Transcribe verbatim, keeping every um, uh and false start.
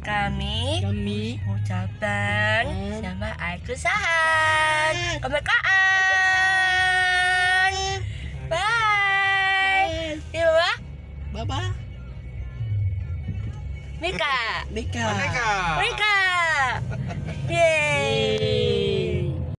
Kami Kami ucapan Hmm. sama Aikusahan kemerdekaan. Bye. Siapa? Baba Mika. Mika. Merdeka. Mika. Yeay.